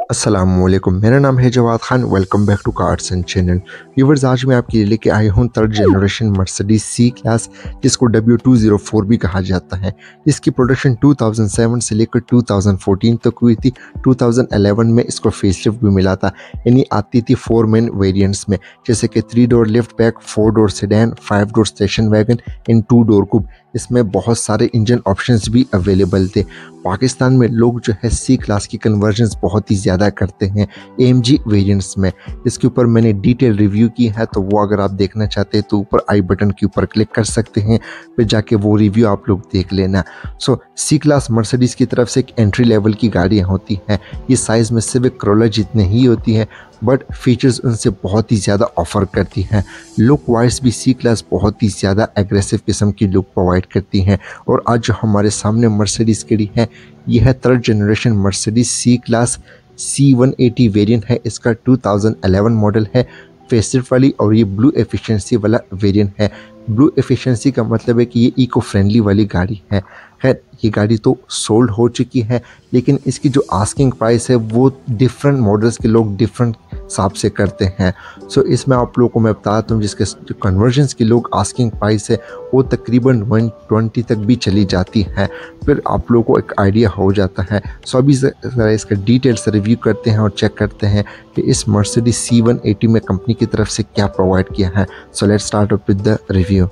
अस्सलामुअलैकुम, मेरा नाम है Jawad Khan. Welcome back to cars and channel. Viewers, आज मैं आपके लिए लेके आया हूँ third generation Mercedes C class, जिसको W204 भी कहा जाता है। इसकी प्रोडक्शन 2007 से लेकर 2014 तक हुई थी। 2011 में इसको फेसलिफ्ट भी मिला था, यानी आती थी 4 मेन वेरिएंट्स में, जैसे कि 3 door lift back, 4 door sedan, 5 door station wagon इन 2 डोर कूप। इसमें बहुत सारे इंजन ऑप्शंस भी अवेलेबल थे। पाकिस्तान में लोग जो है सी क्लास की कन्वर्जन्स बहुत ही ज़्यादा करते हैं AMG वेरिएंट्स में। इसके ऊपर मैंने डिटेल रिव्यू की है, तो वो अगर आप देखना चाहते हैं तो ऊपर आई बटन के ऊपर क्लिक कर सकते हैं, फिर जाके वो रिव्यू आप लोग देख लेना। सी क्लास मर्सिडीज़ की तरफ से एक एंट्री लेवल की गाड़ियाँ होती हैं। ये साइज़ में सिविक करोला जितने ही होती है, बट फीचर्स उनसे बहुत ही ज़्यादा ऑफर करती हैं। लुक वाइज भी सी क्लास बहुत ही ज़्यादा एग्रेसिव किस्म की लुक प्रोवाइड करती हैं। और आज जो हमारे सामने मर्सिडीज़ खड़ी है, यह है third generation Mercedes C class C180 variant है। इसका 2011 मॉडल है, फेसलिफ्ट वाली, और ये ब्लू एफिशिएंसी वाला वेरिएंट है। ब्लू एफिशिएंसी का मतलब है कि ये इको फ्रेंडली वाली गाड़ी है। खैर, ये गाड़ी तो सोल्ड हो चुकी है, लेकिन इसकी जो आस्किंग प्राइस है वो डिफरेंट मॉडल्स के लोग डिफरेंट हिसाब से करते हैं। इसमें आप लोगों को मैं बताता हूँ, जिसके जो कन्वर्जन्स की लोग आस्किंग प्राइस है वो तकरीबन 120 तक भी चली जाती है। फिर आप लोगों को एक आइडिया हो जाता है। अभी ज़रा इसका डिटेल से रिव्यू करते हैं और चेक करते हैं कि इस मर्सिडीज़ C180 में कंपनी की तरफ से क्या प्रोवाइड किया है। Let's start up with the review.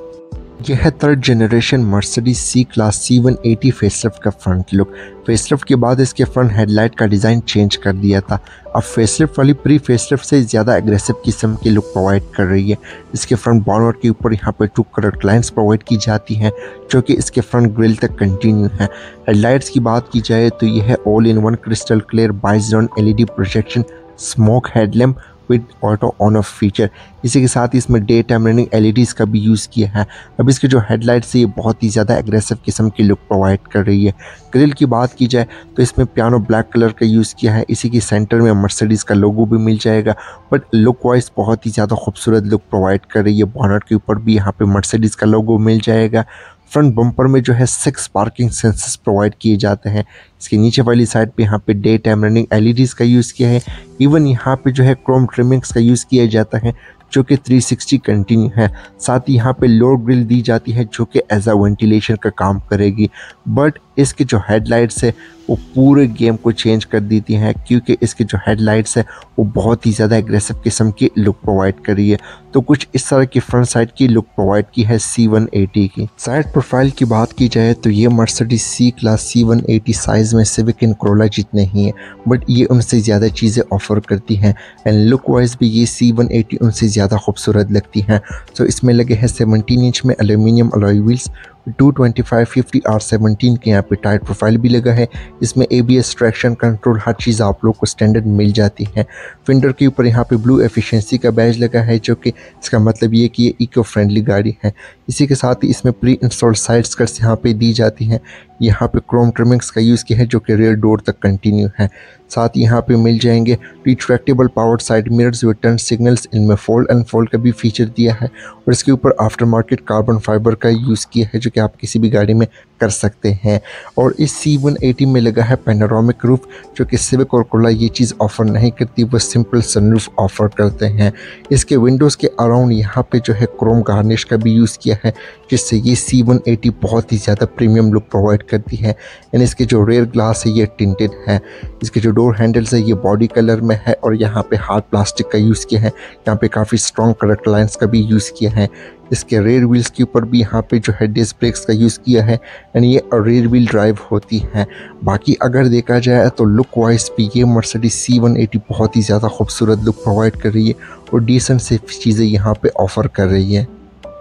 यह है third generation Mercedes C class C180 facelift का फ्रंट लुक। फेसलिफ्ट के बाद इसके फ्रंट हेडलाइट का डिज़ाइन चेंज कर दिया था। अब फेसलिफ्ट वाली प्री फेसलिफ्ट से ज़्यादा एग्रेसिव किस्म की लुक प्रोवाइड कर रही है। इसके फ्रंट बॉनट के ऊपर यहाँ पे 2 कलर लाइन्स प्रोवाइड की जाती हैं, जो कि इसके फ्रंट ग्रिल तक कंटिन्यू है। हेडलाइट्स की बात की जाए तो यह है all in one crystal clear bixenon LED projection smoke headlamp with auto on off feature. इसी के साथ ही इसमें डे टाइम रनिंग LEDs का भी यूज़ किया है। अब इसके जो हेडलाइट्स है ये बहुत ही ज़्यादा एग्रेसिव किस्म की लुक प्रोवाइड कर रही है। ग्रिल की बात की जाए तो इसमें पियानो ब्लैक कलर का यूज़ किया है। इसी के सेंटर में मर्सिडीज़ का लोगो भी मिल जाएगा, बट लुक वाइज बहुत ही ज़्यादा खूबसूरत लुक प्रोवाइड कर रही है। बॉनट के ऊपर भी यहाँ पे मर्सिडीज़ का लोगो मिल जाएगा। फ्रंट बम्पर में जो है 6 पार्किंग सेंसर्स प्रोवाइड किए जाते हैं। इसके नीचे वाली साइड पे यहाँ पे डे टाइम रनिंग LEDs का यूज़ किया है। इवन यहाँ पे जो है क्रोम ट्रिमिंग्स का यूज़ किया जाता है, जो कि 360 कंटिन्यू है। साथ ही यहाँ पे लोड ग्रिल दी जाती है, जो कि एज अ वेंटिलेशन का काम करेगी। बट इसके जो हेडलाइट्स है वो पूरे गेम को चेंज कर देती हैं, क्योंकि इसके जो हेडलाइट्स है वो बहुत ही ज़्यादा एग्रेसिव किस्म की लुक प्रोवाइड कर रही है। तो कुछ इस तरह की फ्रंट साइड की लुक प्रोवाइड की है C180 की। साइड प्रोफाइल की बात की जाए तो ये Mercedes C class C180 size में सिविक इन कोरोला जितने ही है, बट ये उनसे ज़्यादा चीज़ें ऑफर करती हैं। एंड लुक वाइज भी ये C180 उनसे ज़्यादा खूबसूरत लगती हैं। इसमें लगे हैं 17 इंच में एल्यूमिनियम अलॉय व्हील्स, 225 50 R17 के यहाँ पे टायर प्रोफाइल भी लगा है। इसमें ABS ट्रैक्शन कंट्रोल हर चीज़ आप लोग को स्टैंडर्ड मिल जाती है। फेंडर के ऊपर यहाँ पे ब्लू एफिशिएंसी का बैज लगा है, जो कि इसका मतलब ये कि ये इको फ्रेंडली गाड़ी है। इसी के साथ ही इसमें प्री इंस्टॉल्ड साइड स्कर्ट्स यहाँ पे दी जाती हैं। यहाँ पे क्रोम ट्रिमिंग्स का यूज़ किया है, जो कि रेयर डोर तक कंटिन्यू है। साथ ही यहाँ पे मिल जाएंगे retractable powered side mirrors with turn signals. इनमें फोल्ड अनफोल्ड का भी फीचर दिया है, और इसके ऊपर आफ्टर मार्केट कार्बन फाइबर का यूज़ किया है, जो कि आप किसी भी गाड़ी में कर सकते हैं। और इस C180 में लगा है पैनोरामिक रूफ, जो कि सिविक और कोरोला ये चीज़ ऑफर नहीं करती, वो सिंपल सनरूफ ऑफर करते हैं। इसके विंडोज़ के अराउंड यहाँ पे जो है क्रोम गार्निश का भी यूज़ किया है, जिससे ये C180 बहुत ही ज़्यादा प्रीमियम लुक प्रोवाइड करती है। एंड इसके जो रेयर ग्लास है ये टिंटेड है। इसके जो डोर हैंडल्स है ये बॉडी कलर में है, और यहाँ पे हार्ड प्लास्टिक का यूज़ किया है। यहाँ पे काफ़ी स्ट्रॉन्ग कलर लाइन्स का भी यूज़ किया है। इसके रेयर व्हील्स के ऊपर भी यहाँ पे जो है डिस्क ब्रेक्स का यूज़ किया है, एंड ये रेयर व्हील ड्राइव होती है। बाकी अगर देखा जाए तो लुक वाइज भी ये मर्सिडीज C180 बहुत ही ज़्यादा खूबसूरत लुक प्रोवाइड कर रही है, और डिसेंट से चीज़ें यहाँ पे ऑफ़र कर रही है।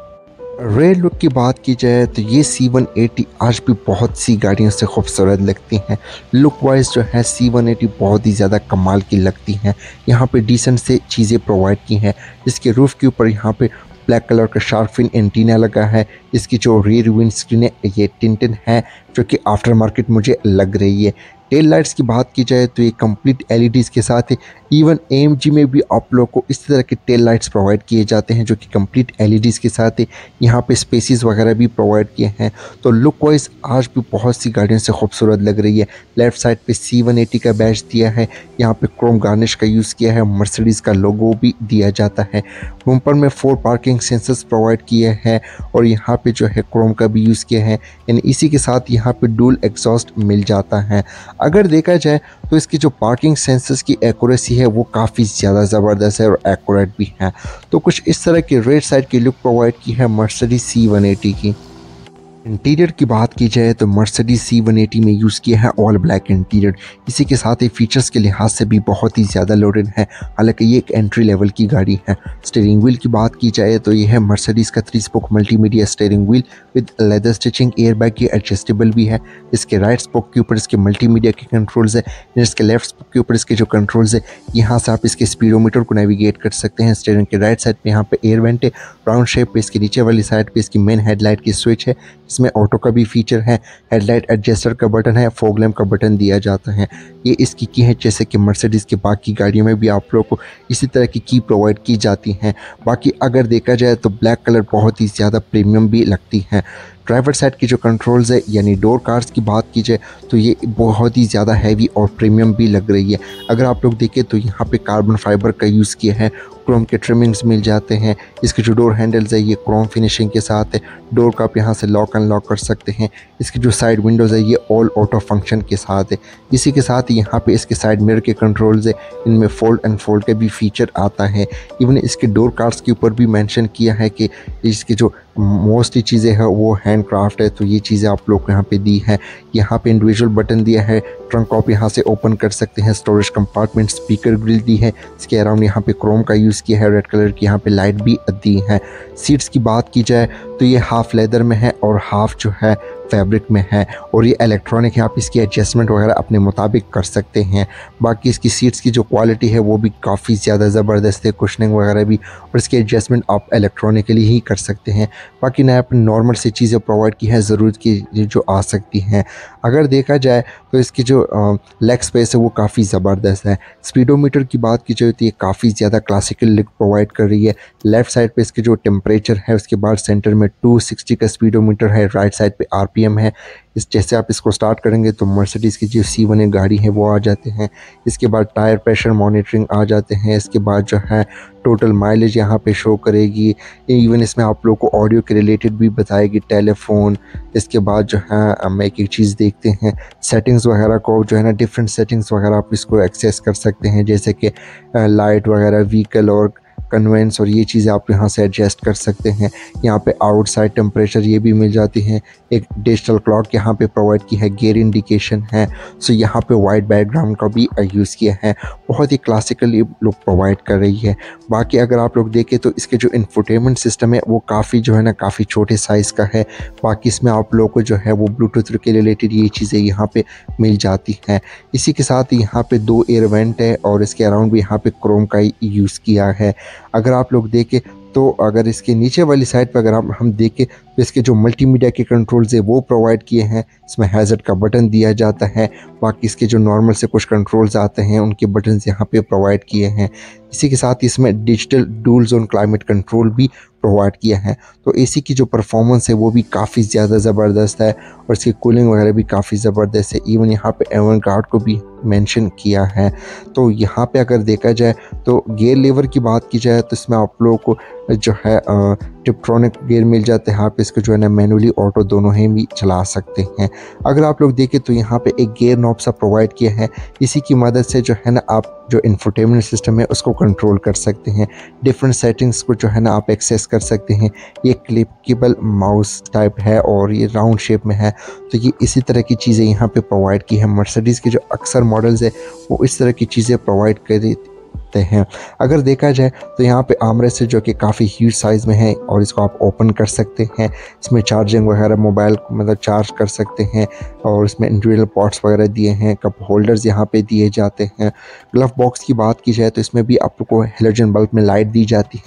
रेयर लुक की बात की जाए तो ये C180 आज भी बहुत सी गाड़ियों से खूबसूरत लगती हैं। लुक वाइज जो है C180 बहुत ही ज़्यादा कमाल की लगती हैं। यहाँ पे डिसेंट से चीज़ें प्रोवाइड की हैं। इसके रूफ़ के ऊपर यहाँ पे ब्लैक कलर का शार्क फिन एंटीना लगा है। इसकी जो रियर विंड स्क्रीन है ये टिंटेड है, जो कि आफ्टर मार्केट मुझे लग रही है। टेल लाइट्स की बात की जाए तो ये कंप्लीट एलईडीज़ के साथ है। इवन AMG में भी आप लोग को इस तरह के टेल लाइट्स प्रोवाइड किए जाते हैं जो कि कंप्लीट एलईडीज़ के साथ है। यहाँ पे स्पेसिस वगैरह भी प्रोवाइड किए हैं। तो लुक वाइज आज भी बहुत सी गाड़ियों से खूबसूरत लग रही है। लेफ्ट साइड पे C180 का बैच दिया है, यहाँ पे क्रोम गार्निश का यूज़ किया है, मर्सिडीज़ का लोगो भी दिया जाता है। बम्पर में 4 पार्किंग सेंसर्स प्रोवाइड किए हैं और यहाँ पे जो है क्रोम का भी यूज़ किया है। यानी इसी के साथ यहाँ पे डुअल एग्जॉस्ट मिल जाता है। अगर देखा जाए तो इसकी जो पार्किंग सेंसर्स की एक्यूरेसी है वो काफ़ी ज़्यादा ज़बरदस्त है और एक्यूरेट भी है। तो कुछ इस तरह की रेड साइड की लुक प्रोवाइड की है मर्सिडीज C180 की। इंटीरियर की बात की जाए तो मर्सिडीज C180 में यूज़ किया है ऑल ब्लैक इंटीरियर। इसी के साथ ही फीचर्स के लिहाज से भी बहुत ही ज़्यादा लोडेड है, हालांकि ये एक एंट्री लेवल की गाड़ी है। स्टीयरिंग व्हील की बात की जाए तो ये है मर्सिडीज़ का 3 spoke multimedia steering wheel with leather stitching, airbag ये एडजस्टेबल भी है। इसके राइट स्पोक के ऊपर इसके मल्टीमीडिया के कंट्रोल्स है, इसके लेफ्ट स्पोक के ऊपर इसके जो कंट्रोल्स है यहाँ से आप इसके स्पीडोमीटर को नेविगेट कर सकते हैं। स्टीयरिंग के राइट साइड पे यहाँ पे एयर वेंट है, राउंड शेप पे इसके नीचे वाली साइड पे इसकी मेन हेडलाइट की स्विच है, इसमें ऑटो का भी फीचर है, हेडलाइट एडजस्टर का बटन है, फॉग लैम्प का बटन दिया जाता है। ये इसकी की है, जैसे कि मर्सिडीज़ के बाकी गाड़ियों में भी आप लोगों को इसी तरह की प्रोवाइड की जाती हैं। बाकी अगर देखा जाए तो ब्लैक कलर बहुत ही ज़्यादा प्रीमियम भी लगती है। ड्राइवर साइड की जो कंट्रोल्स है यानी डोर कार्ड्स की बात की जाए तो ये बहुत ही ज़्यादा हैवी और प्रीमियम भी लग रही है। अगर आप लोग देखें तो यहाँ पे कार्बन फाइबर का यूज़ किया है, क्रोम के ट्रिमिंग्स मिल जाते हैं। इसके जो डोर हैंडल्स है ये क्रोम फिनिशिंग के साथ है। डोर का आप यहाँ से लॉक अनलॉक कर सकते हैं। इसकी जो साइड विंडोज़ है ये ऑल ऑटो फंक्शन के साथ है। इसी के साथ यहाँ पे इसके साइड मिरर के कंट्रोल्स है, इनमें फोल्ड एंड फोल्ड का भी फीचर आता है। इवन इसके डोर कार्ड्स के ऊपर भी मेंशन किया है कि इसकी जो मोस्टली चीज़ें हैं वो हैंड क्राफ्ट है, तो ये चीज़ें आप लोग को यहाँ पे दी है। यहाँ पे इंडिविजुअल बटन दिया है, ट्रंक आप यहाँ से ओपन कर सकते हैं। स्टोरेज कंपार्टमेंट, स्पीकर ग्रिल दी है, इसके अराउंड यहाँ पे क्रोम का यूज़ किया है, रेड कलर की यहाँ पे लाइट भी दी है। सीट्स की बात की जाए तो ये हाफ लेदर में है और हाफ जो है फैब्रिक में है और ये इलेक्ट्रॉनिक है, आप इसकी एडजस्टमेंट वगैरह अपने मुताबिक कर सकते हैं। बाकी इसकी सीट्स की जो क्वालिटी है वो भी काफ़ी ज़्यादा ज़बरदस्त है, कुशनिंग वगैरह भी, और इसकी एडजस्टमेंट आप इलेक्ट्रॉनिकली ही कर सकते हैं। बाकी नया नॉर्मल से चीज़ें प्रोवाइड की है ज़रूरत की जो आ सकती हैं। अगर देखा जाए तो इसकी जो लेग स्पेस है वो काफ़ी ज़बरदस्त है। स्पीडोमीटर की बात की जाए तो ये काफ़ी ज़्यादा क्लासिकल लुक प्रोवाइड कर रही है। लेफ़्ट साइड पे इसके जो टेम्परेचर है, उसके बाद सेंटर में 260 का स्पीडोमीटर है, राइट साइड पे RPM है। इस जैसे आप इसको स्टार्ट करेंगे तो मर्सिडीज़ की जो C180 गाड़ी है वो आ जाते हैं। इसके बाद टायर प्रेशर मॉनिटरिंग आ जाते हैं। इसके बाद जो है टोटल माइलेज यहाँ पे शो करेगी। इवन इसमें आप लोग को ऑडियो के रिलेटेड भी बताएगी, टेलीफोन। इसके बाद जो है हम एक चीज़ देखते हैं, सेटिंग्स वगैरह को जो है ना, डिफरेंट सेटिंग्स वगैरह आप इसको एक्सेस कर सकते हैं, जैसे कि लाइट वगैरह, व्हीकल और कन्वेंस, और ये चीज़ें आप यहाँ से एडजस्ट कर सकते हैं। यहाँ पे आउटसाइड टेम्परेचर ये भी मिल जाती हैं। एक डिजिटल क्लॉक यहाँ पे प्रोवाइड की है, गियर इंडिकेशन है। सो यहाँ पे वाइट बैकग्राउंड का भी यूज़ किया है, बहुत ही क्लासिकली लुक प्रोवाइड कर रही है। बाकी अगर आप लोग देखें तो इसके जो इंफोटेनमेंट सिस्टम है वो काफ़ी जो है ना काफ़ी छोटे साइज़ का है। बाकी इसमें आप लोग को जो है वो ब्लूटूथ के रिलेटेड ये चीज़ें यहाँ पे मिल जाती हैं। इसी के साथ यहाँ पे 2 एयर वेंट है और इसके अराउंड भी यहाँ पे क्रोम का यूज़ किया है। अगर आप लोग देखें तो अगर इसके नीचे वाली साइड पर अगर हम देखें तो इसके जो मल्टीमीडिया के कंट्रोल्स है वो प्रोवाइड किए हैं। इसमें हैज़र्ड का बटन दिया जाता है। बाकी इसके जो नॉर्मल से कुछ कंट्रोल्स आते हैं उनके बटन्स यहाँ पे प्रोवाइड किए हैं। इसी के साथ इसमें digital dual zone climate control भी प्रोवाइड किया है। तो एसी की जो परफॉर्मेंस है वो भी काफ़ी ज़्यादा ज़बरदस्त है और इसकी कूलिंग वगैरह भी काफ़ी ज़बरदस्त है। इवन यहाँ पे एवरगार्ड को भी मेंशन किया है। तो यहाँ पे अगर देखा जाए तो गियर लीवर की बात की जाए तो इसमें आप लोगों को जो है टिप्ट्रॉनिक गियर मिल जाते हैं। आप इसको जो है ना मैनुअली ऑटो दोनों ही भी चला सकते हैं। अगर आप लोग देखें तो यहाँ पे एक गियर नॉब सा प्रोवाइड किया है, इसी की मदद से जो है ना आप जो इंफोटेनमेंट सिस्टम है उसको कंट्रोल कर सकते हैं। डिफरेंट सेटिंग्स को जो है ना आप एक्सेस कर सकते हैं। ये क्लिकेबल माउस टाइप है और ये राउंड शेप में है, तो ये इसी तरह की चीज़ें यहाँ पे प्रोवाइड की है। मर्सिडीज़ के जो अक्सर मॉडल्स है वो इस तरह की चीज़ें प्रोवाइड कर हैं। अगर देखा जाए तो यहाँ पे आर्मरेस्ट है जो कि काफ़ी ह्यूज साइज़ में है और इसको आप ओपन कर सकते हैं। इसमें चार्जिंग वगैरह मोबाइल मतलब चार्ज कर सकते हैं और इसमें इंडिविजुअल पॉट्स वगैरह दिए हैं। कप होल्डर्स यहाँ पे दिए जाते हैं। ग्लव बॉक्स की बात की जाए तो इसमें भी आपको हेलोजन बल्ब में लाइट दी जाती है।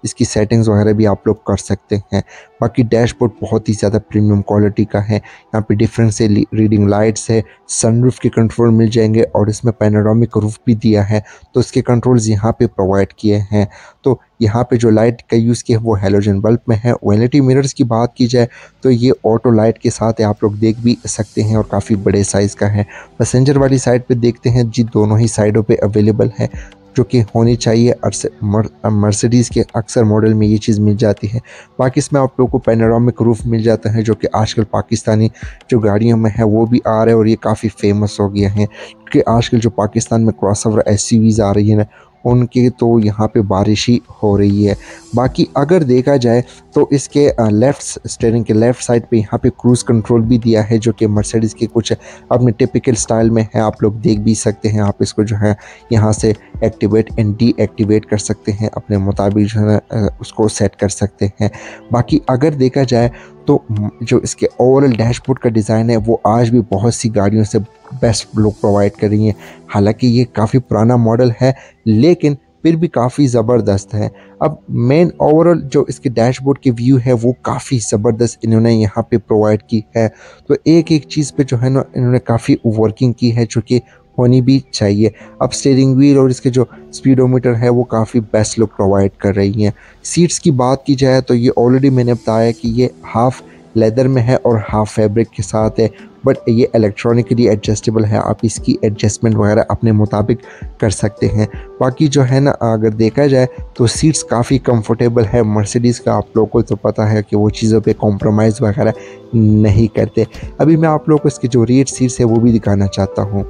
इसकी सेटिंग्स वगैरह भी आप लोग कर सकते हैं। बाकी डैशबोर्ड बहुत ही ज़्यादा प्रीमियम क्वालिटी का है। यहाँ पे डिफरेंट से रीडिंग लाइट्स है, सनरूफ के कंट्रोल मिल जाएंगे और इसमें पैनोरामिक रूफ भी दिया है, तो इसके कंट्रोल्स यहाँ पे प्रोवाइड किए हैं। तो यहाँ पे जो लाइट का यूज़ किया है वो हेलोजन बल्ब में है। वैनिटी मिरर्स की बात की जाए तो ये ऑटो लाइट के साथ आप लोग देख भी सकते हैं और काफ़ी बड़े साइज़ का है। पैसेंजर वाली साइड पे देखते हैं जी, दोनों ही साइडों पे अवेलेबल है, जो कि होनी चाहिए। मर्सिडीज़ के अक्सर मॉडल में ये चीज़ मिल जाती है। बाकी इसमें आप लोगों को पैनोरामिक रूफ मिल जाता है, जो कि आजकल पाकिस्तानी जो गाड़ियों में है वो भी आ रहा है और ये काफ़ी फेमस हो गया है, क्योंकि आजकल जो पाकिस्तान में क्रॉसओवर एसयूवीज़ आ रही है ना, उनके तो यहाँ पे बारिश ही हो रही है। बाकी अगर देखा जाए तो इसके लेफ़्ट स्टीयरिंग के लेफ़्ट साइड पे यहाँ पे क्रूज़ कंट्रोल भी दिया है, जो कि मर्सिडीज़ के कुछ अपने टिपिकल स्टाइल में है। आप लोग देख भी सकते हैं, आप इसको जो है यहाँ से एक्टिवेट एंड डीएक्टिवेट कर सकते हैं, अपने मुताबिक जो है उसको सेट कर सकते हैं। बाकी अगर देखा जाए तो जो इसके ओवरऑल डैशबोर्ड का डिज़ाइन है वो आज भी बहुत सी गाड़ियों से बेस्ट लुक प्रोवाइड कर रही हैं। हालांकि ये काफ़ी पुराना मॉडल है, लेकिन फिर भी काफ़ी ज़बरदस्त है। अब मेन ओवरऑल जो इसके डैशबोर्ड की व्यू है वो काफ़ी ज़बरदस्त इन्होंने यहाँ पे प्रोवाइड की है। तो एक एक चीज़ पे जो है ना इन्होंने काफ़ी वर्किंग की है, जो कि होनी भी चाहिए। अब स्टीयरिंग व्हील और इसके जो स्पीडोमीटर है वो काफ़ी बेस्ट लुक प्रोवाइड कर रही हैं। सीट्स की बात की जाए तो ये ऑलरेडी मैंने बताया कि ये हाफ़ लेदर में है और हाफ फैब्रिक के साथ है, बट ये इलेक्ट्रॉनिकली एडजस्टेबल है, आप इसकी एडजस्टमेंट वगैरह अपने मुताबिक कर सकते हैं। बाकी जो है ना अगर देखा जाए तो सीट्स काफ़ी कंफर्टेबल है। मर्सिडीज़ का आप लोगों को तो पता है कि वो चीज़ों पे कॉम्प्रोमाइज़ वगैरह नहीं करते। अभी मैं आप लोगों को इसके जो रियर सीट्स है वो भी दिखाना चाहता हूँ।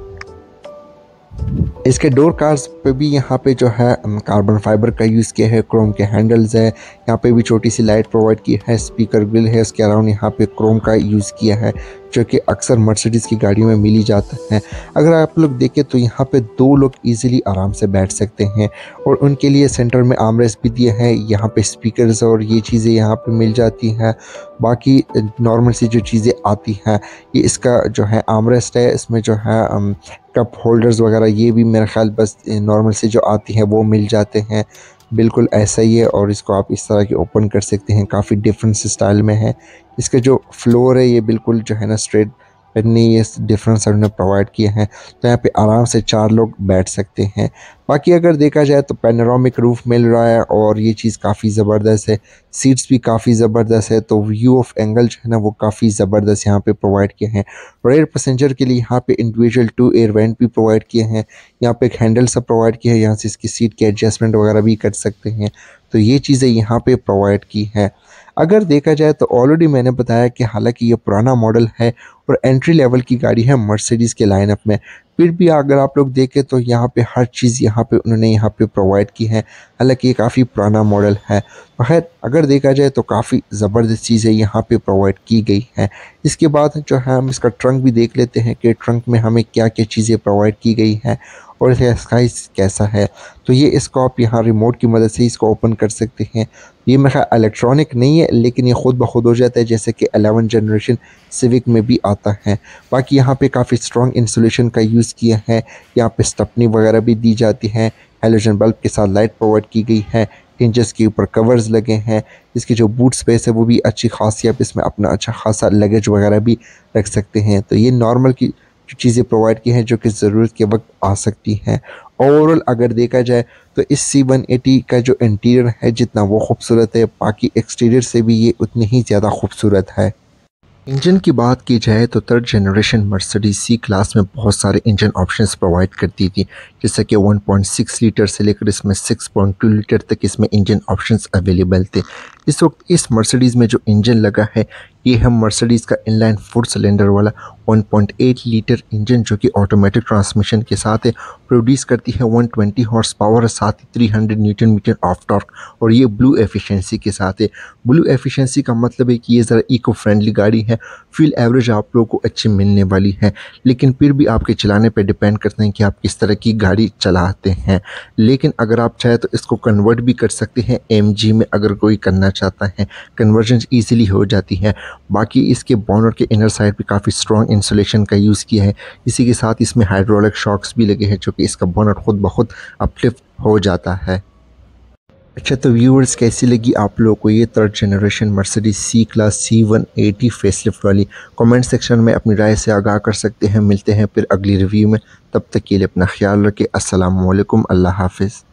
इसके डोर कार्ड्स पे भी यहाँ पे जो है कार्बन फाइबर का यूज़ किया है, क्रोम के हैंडल्स है, यहाँ पे भी छोटी सी लाइट प्रोवाइड की है, स्पीकर ग्रिल है, उसके अराउंड यहाँ पे क्रोम का यूज़ किया है, जो कि अक्सर मर्सिडीज़ की गाड़ियों में मिल ही जाता है। अगर आप लोग देखें तो यहाँ पे 2 लोग इजीली आराम से बैठ सकते हैं और उनके लिए सेंटर में आर्मरेस्ट भी दिया है। यहाँ पे स्पीकर्स और ये चीज़ें यहाँ पे मिल जाती हैं। बाकी नॉर्मल सी जो चीज़ें आती हैं, ये इसका जो है आर्मरेस्ट है, इसमें जो है कप होल्डर्स वगैरह ये भी मेरा ख्याल बस नॉर्मल से जो आती है वो मिल जाते हैं। बिल्कुल ऐसा ही है और इसको आप इस तरह के ओपन कर सकते हैं, काफ़ी डिफरेंट स्टाइल में है। इसका जो फ्लोर है ये बिल्कुल जो है ना स्ट्रेट नहीं, ये डिफरेंस उन्होंने प्रोवाइड किए हैं, तो यहाँ पे आराम से 4 लोग बैठ सकते हैं। बाकी अगर देखा जाए तो पैनोरामिक रूफ मिल रहा है और ये चीज़ काफ़ी ज़बरदस्त है। सीट्स भी काफ़ी ज़बरदस्त है, तो व्यू ऑफ एंगल जो है ना वो काफ़ी ज़बरदस्त यहाँ पे प्रोवाइड किए हैं। रेयर पैसेंजर के लिए यहाँ पे इंडिविजुअल 2 एयर वेंट भी प्रोवाइड किए हैं। यहाँ पे एक हैंडल सा प्रोवाइड किया है, यहाँ से इसकी सीट की एडजस्टमेंट वगैरह भी कर सकते हैं। तो ये चीज़ें यहाँ पे प्रोवाइड की हैं। अगर देखा जाए तो ऑलरेडी मैंने बताया कि हालांकि ये पुराना मॉडल है और एंट्री लेवल की गाड़ी है मर्सिडीज़ के लाइनअप में, फिर भी अगर आप लोग देखें तो यहाँ पे हर चीज़ यहाँ पे उन्होंने यहाँ पे प्रोवाइड की है। हालांकि ये काफ़ी पुराना मॉडल है, खैर अगर देखा जाए तो काफ़ी ज़बरदस्त चीज़ें यहाँ पे प्रोवाइड की गई हैं। इसके बाद जो है हम इसका ट्रंक भी देख लेते हैं कि ट्रंक में हमें क्या क्या चीज़ें प्रोवाइड की गई हैं और इसका साइज़ कैसा है। तो ये इसको आप यहाँ रिमोट की मदद से इसको ओपन कर सकते हैं। ये मेरा ख्याल इलेक्ट्रॉनिक नहीं है, लेकिन ये ख़ुद ब खुद हो जाता है, जैसे कि 11 जनरेशन सिविक में भी आता है। बाकी यहाँ पे काफ़ी स्ट्रॉन्ग इंसुलेशन का यूज़ किया है। यहाँ पे स्टपनी वगैरह भी दी जाती है। हेलोजन बल्ब के साथ लाइट प्रोवाइड की गई है। हिंजेस के ऊपर कवर्स लगे हैं। इसकी जो बूट स्पेस है वो भी अच्छी खासी, आप इसमें अपना अच्छा खासा लगेज वगैरह भी रख सकते हैं। तो ये नॉर्मल की जो चीज़ें प्रोवाइड की हैं जो कि ज़रूरत के वक्त आ सकती हैं। ओवरऑल अगर देखा जाए तो इस C180 का जो इंटीरियर है जितना वो खूबसूरत है, बाकी एक्सटीरियर से भी ये उतनी ही ज़्यादा खूबसूरत है। इंजन की बात की जाए तो 3rd generation Mercedes C class में बहुत सारे इंजन ऑप्शंस प्रोवाइड करती थी, जैसे कि 1.6 लीटर से लेकर इसमें 6.2 लीटर तक इसमें इंजन ऑप्शंस अवेलेबल थे। इस वक्त इस मर्सिडीज़ में जो इंजन लगा है ये है मर्सिडीज़ का इनलाइन 4 सिलेंडर वाला 1.8 लीटर इंजन, जो कि ऑटोमेटिक ट्रांसमिशन के साथ है, प्रोड्यूस करती है 120 हॉर्स पावर और साथ ही 300 न्यूटन मीटर ऑफ टॉर्क, और ये ब्लू एफिशिएंसी के साथ है। ब्लू एफिशिएंसी का मतलब है कि ये ज़रा इको फ्रेंडली गाड़ी है। फ्यूल एवरेज आप लोगों को अच्छी मिलने वाली है, लेकिन फिर भी आपके चलाने पर डिपेंड करते हैं कि आप किस तरह की गाड़ी चलाते हैं। लेकिन अगर आप चाहें तो इसको कन्वर्ट भी कर सकते हैं MG में, अगर कोई करना चाहता है कन्वर्जन ईजिली हो जाती है। बाकी इसके बॉनर के इनर साइड पे काफ़ी स्ट्रॉन्ग इंसुलेशन का यूज़ किया है। इसी के साथ इसमें हाइड्रोलिक शॉक्स भी लगे हैं, जो कि इसका बॉनर खुद ब खुद अपलिफ्ट हो जाता है। अच्छा तो व्यूअर्स, कैसी लगी आप लोगों को ये third generation Mercedes C class C180 facelift वाली? कमेंट सेक्शन में अपनी राय से आगाह कर सकते हैं। मिलते हैं फिर अगली रिव्यू में, तब तक के लिए अपना ख्याल रखें। अस्सलाम वालेकुम, अल्लाह हाफिज़।